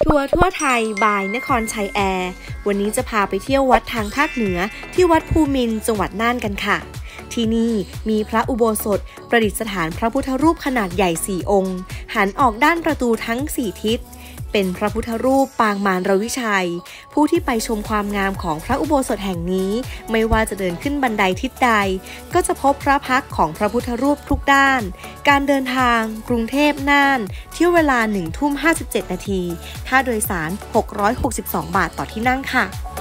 ทัวร์ทั่วไทยบายนครชัยแอร์วันนี้จะพาไปเที่ยววัดทางภาคเหนือที่วัดภูมินทร์จังหวัดน่านกันค่ะที่นี่มีพระอุโบสถประดิษฐานพระพุทธรูปขนาดใหญ่4องค์หันออกด้านประตูทั้ง4ทิศเป็นพระพุทธรูปปางมารรวิชัยผู้ที่ไปชมความงามของพระอุโบสถแห่งนี้ไม่ว่าจะเดินขึ้นบันไดทิศใดก็จะพบพระพักตร์ของพระพุทธรูปทุกด้านการเดินทางกรุงเทพน่านเที่ยวเวลา 19:57 น.ค่าโดยสาร662 บาทต่อที่นั่งค่ะ